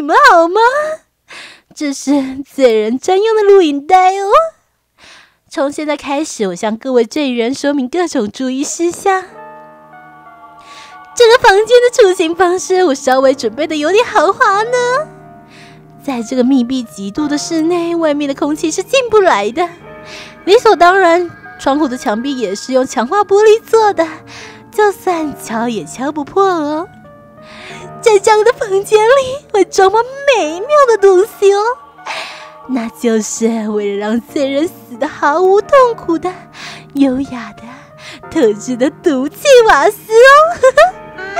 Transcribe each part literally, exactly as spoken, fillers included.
们好吗？这是罪人专用的录影带哦。从现在开始，我向各位罪人说明各种注意事项。这个房间的出行方式，我稍微准备的有点豪华呢。在这个密闭极度的室内，外面的空气是进不来的，理所当然，窗户的墙壁也是用强化玻璃做的，就算敲也敲不破哦。在这样的房间里会装满美妙的东西哦，那就是为了让罪人死得毫无痛苦的优雅的特制的毒气瓦斯哦。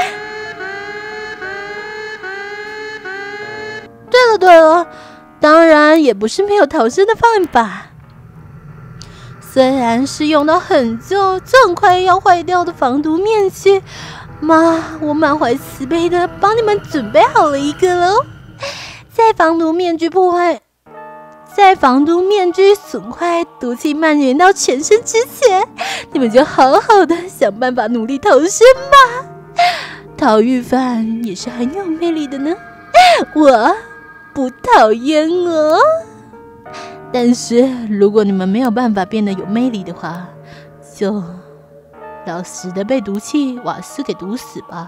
对了对了，当然也不是没有逃生的办法，虽然是用到很旧就很快要坏掉的防毒面具，妈，我满怀慈悲的帮你们准备好了一个喽。在防毒面具破坏，在防毒面具损坏、毒气蔓延到全身之前，你们就好好的想办法努力逃生吧。逃狱犯也是很有魅力的呢，我不讨厌哦。但是如果你们没有办法变得有魅力的话，就老实的被毒气瓦斯给毒死吧。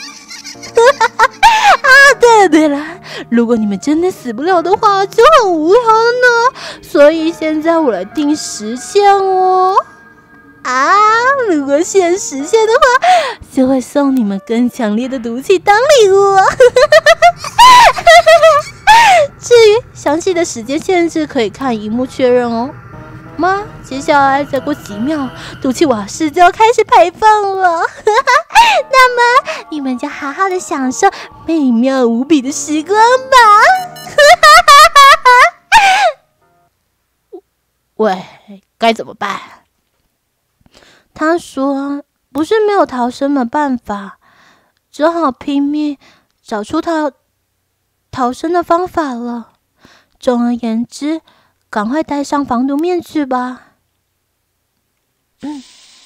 啊，对了对了，如果你们真的死不了的话，就很无聊了呢。所以现在我来定时限哦。啊，如果现实现的话，就会送你们更强烈的毒气当礼物。至于详细的时间限制，可以看荧幕确认哦。妈，接下来再过几秒，毒气瓦斯就要开始排放了。那么你们就好好的享受美妙无比的时光吧。喂，该怎么办？他说不是没有逃生的办法，只好拼命找出逃逃生的方法了。总而言之，赶快戴上防毒面具吧。嗯。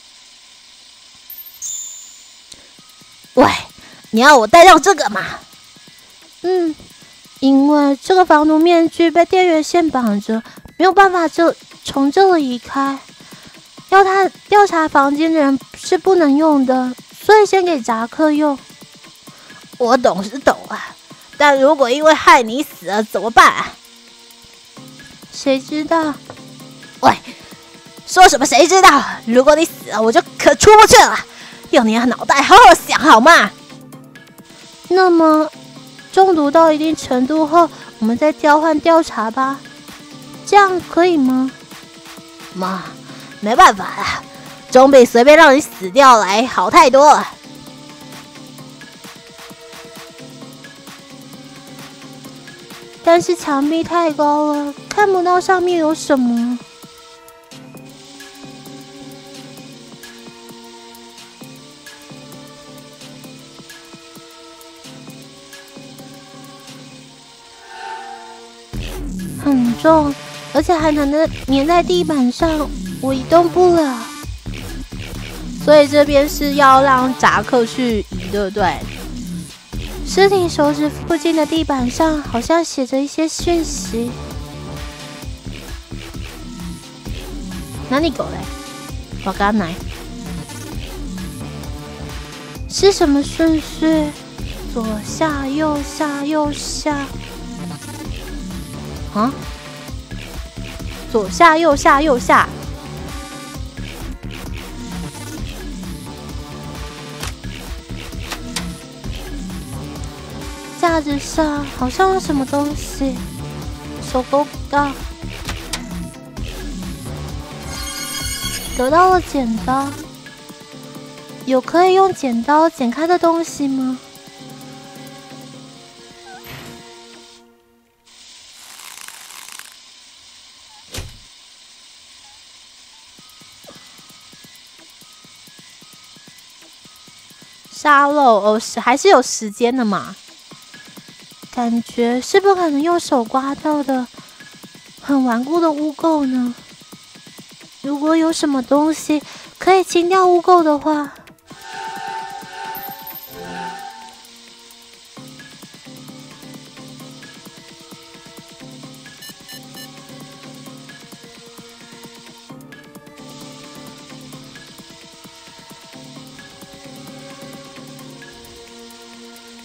喂，你要我戴上这个吗？嗯，因为这个防毒面具被电源线绑着，没有办法就从这里移开。要他调查房间的人是不能用的，所以先给扎克用。我懂是懂啊，但如果因为害你死了怎么办啊？谁知道？喂，说什么谁知道？如果你死了，我就可出不去了。用你的脑袋好好想好吗？那么，中毒到一定程度后，我们再交换调查吧，这样可以吗？妈，没办法啦，总比随便让你死掉来好太多了。但是墙壁太高了，看不到上面有什么。很重，而且还粘在粘在地板上，我移动不了。所以这边是要让扎克去移，对不对？尸体手指附近的地板上好像写着一些讯息。哪里狗嘞？我刚来。是什么顺序？左下右下右下。啊？左下右下右下。架子上好像有什么东西，手勾不到。得到了剪刀，有可以用剪刀剪开的东西吗？沙漏哦，是还是有时间的嘛？感觉是不可能用手刮到的，很顽固的污垢呢。如果有什么东西可以清掉污垢的话，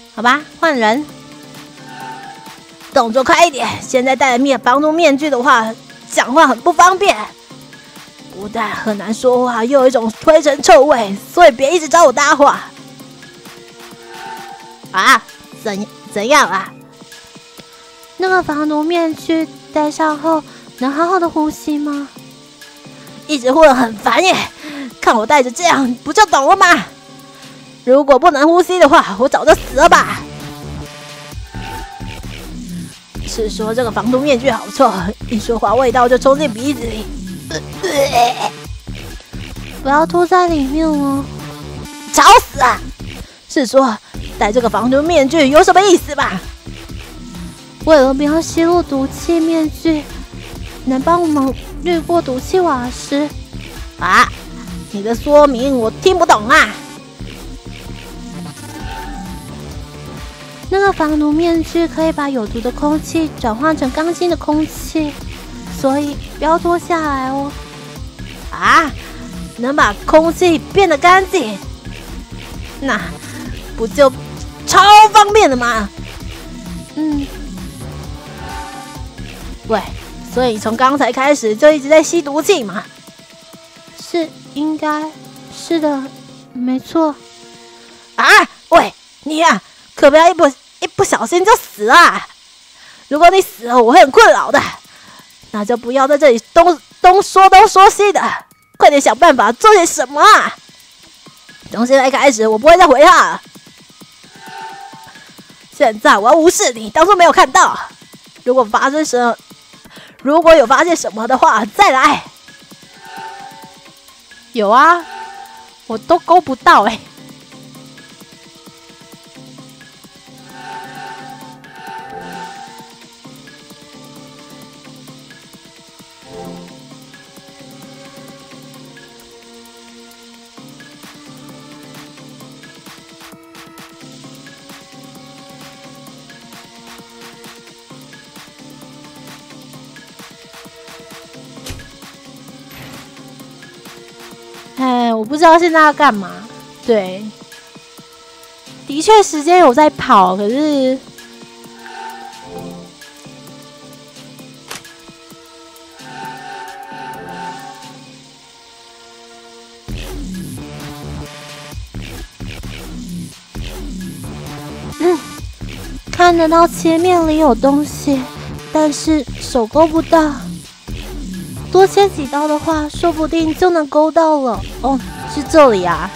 好吧，换人，动作快一点。现在戴着面防毒面具的话，讲话很不方便，不但很难说话，又有一种灰尘臭味，所以别一直找我搭话。啊，怎怎样啊？那个防毒面具戴上后，能好好的呼吸吗？一直混很烦耶，看我戴着这样，不就懂了吗？如果不能呼吸的话，我早就死了吧。是说这个防毒面具好臭，一说话味道就冲进鼻子里。不要吐在里面哦，吵死啊！是说戴这个防毒面具有什么意思吧？为了不要吸入毒气，面具能帮我们滤过毒气瓦斯啊？你的说明我听不懂啊！那个防毒面具可以把有毒的空气转换成干净的空气，所以不要脱下来哦。啊，能把空气变得干净，那不就超方便了吗？嗯。喂，所以从刚才开始就一直在吸毒气嘛？是，应该是的，没错。啊，喂，你呀、啊，可不要一不一不小心就死啊！如果你死了，我会很困扰的。那就不要在这里东东说东说西的，快点想办法做些什么啊！从现在开始，我不会再回他了。现在我要无视你，当做没有看到。如果发生什么，如果有发现什么的话，再来。有啊，我都勾不到哎、欸。哎，我不知道现在要干嘛。对，的确时间有在跑，可是嗯，看得到切面里有东西，但是手勾不到。多切几刀的话，说不定就能勾到了。哦，是这里啊。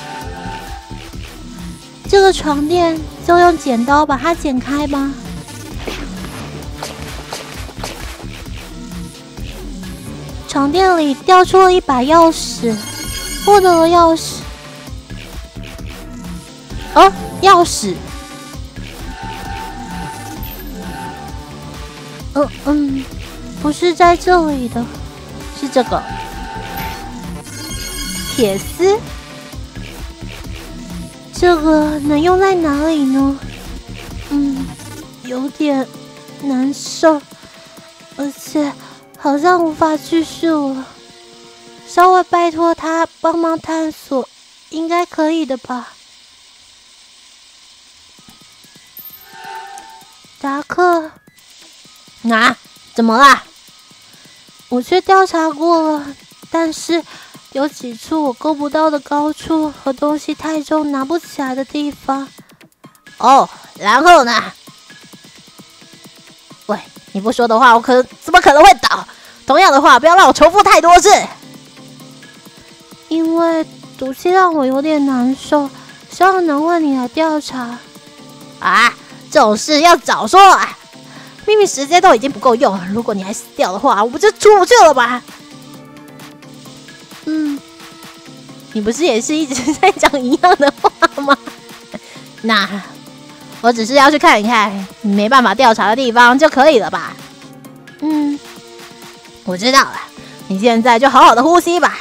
这个床垫就用剪刀把它剪开吧。床垫里掉出了一把钥匙，获得了钥匙。哦，钥匙。嗯嗯，不是在这里的。是这个铁丝，这个能用在哪里呢？嗯，有点难受，而且好像无法继续了。稍微拜托他帮忙探索，应该可以的吧？达克，啊，怎么啦？我去调查过了，但是有几处我够不到的高处和东西太重拿不起来的地方。哦，然后呢？喂，你不说的话，我可怎么可能会倒？同样的话，不要让我重复太多次。因为毒气让我有点难受，希望能问你来调查。啊，这种事要早说啊！明明时间都已经不够用了，如果你还死掉的话，我不就出不去了吧？嗯，你不是也是一直在讲一样的话吗？那我只是要去看一看你没办法调查的地方就可以了吧？嗯，我知道了，你现在就好好的呼吸吧。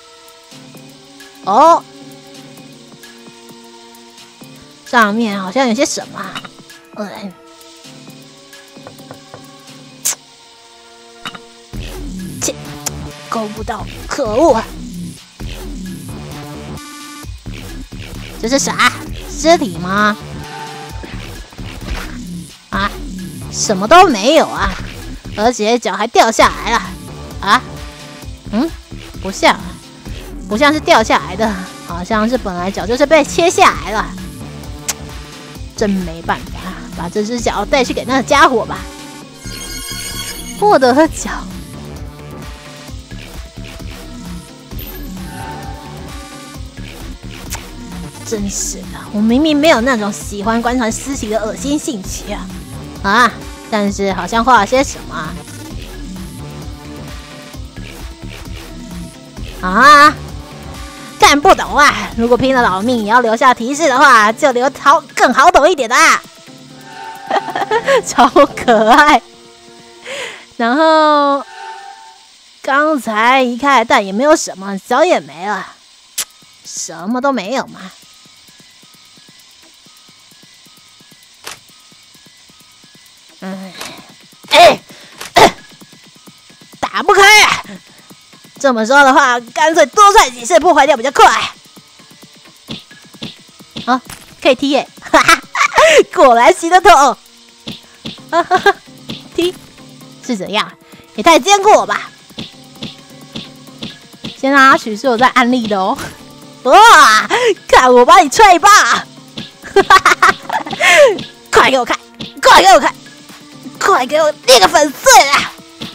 哦，上面好像有些什么，嗯。勾不到，可恶！这是啥？尸体吗？ 什么都没有啊，而且脚还掉下来了啊！嗯，不像，不像是掉下来的，好像是本来脚就是被切下来了。真没办法，把这只脚带去给那个家伙吧。获得了脚。真是的，我明明没有那种喜欢观察尸体的恶心兴趣啊！啊，但是好像画了些什么啊？看不懂啊！如果拼了老命也要留下提示的话，就留好更好懂一点的啊！超可爱。然后刚才一开蛋也没有什么，脚也没了，什么都没有嘛。嗯，哎，打不开啊！这么说的话，干脆多踹几次，破坏掉比较快。啊，可以踢耶！哈哈，果然行得通。哈哈哈，踢是怎样？也太坚固了吧！先让阿曲是有在安利的哦。哇，看我把你踹爆！哈哈哈，快给我看，快给我看！快给我捏个粉碎啊！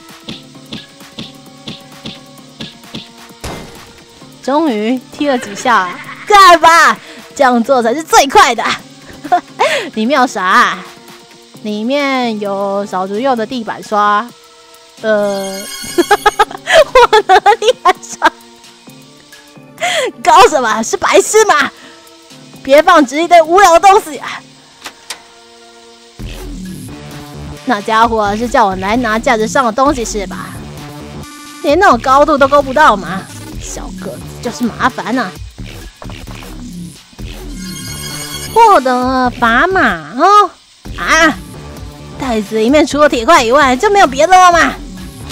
终于踢了几下，干吧，这样做才是最快的。里面有啥？里面有扫除用的地板刷。呃，我的地板刷。搞什么？是白痴吗？别放置一堆无聊的东西啊！那家伙是叫我来拿架子上的东西是吧？连那种高度都够不到嘛！小个子就是麻烦呐、啊。获得了砝码哦啊！袋子里面除了铁块以外就没有别的了吗？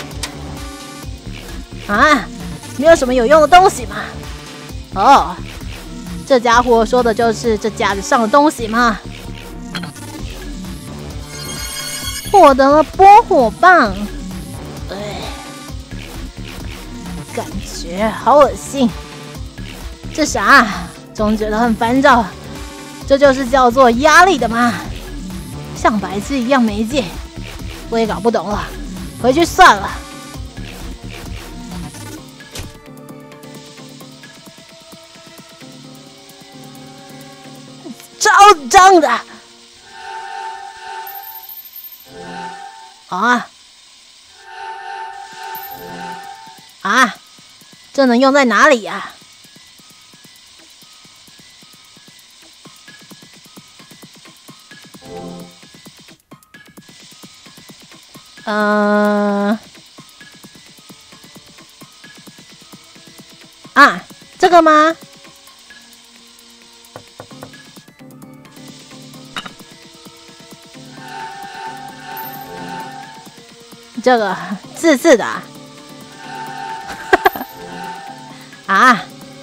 啊，没有什么有用的东西吗？哦，这家伙说的就是这架子上的东西吗？获得了拨火棒，哎，感觉好恶心。这啥？总觉得很烦躁。这就是叫做压力的吗？像白痴一样没劲，我也搞不懂了。回去算了。超脏的！啊啊！这能用在哪里呀、啊？嗯、呃、啊，这个吗？这个刺刺的啊！啊，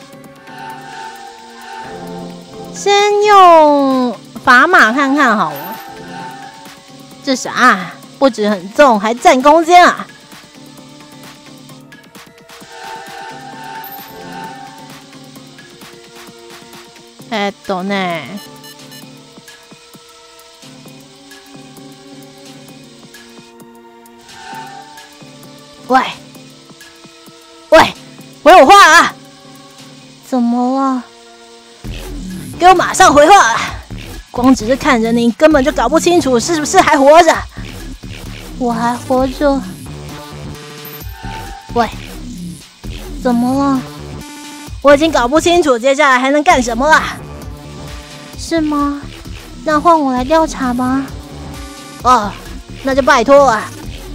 先用砝码看看好了。这啥？不止很重，还占空间啊！哎，懂呢。喂，喂，回我话啊！怎么了？给我马上回话啊！光只是看着你，根本就搞不清楚是不是还活着。我还活着。喂，怎么了？我已经搞不清楚接下来还能干什么了。是吗？那换我来调查吧。哦，那就拜托了。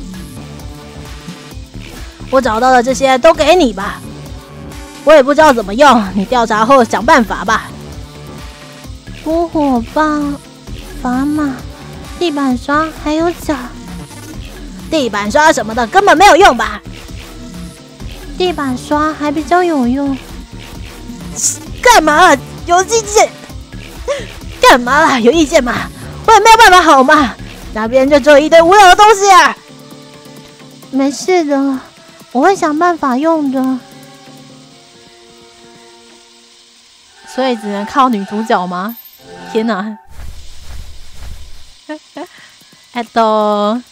我找到的这些都给你吧，我也不知道怎么用，你调查后想办法吧。拨火棒、砝码、地板刷还有脚。地板刷什么的根本没有用吧？地板刷还比较有用。干嘛？有意见？干嘛啦？有意见吗？我也没有办法好吗？ 那边就只有一堆无聊的东西啊。没事的，我会想办法用的。所以只能靠女主角吗？天哪！哎都。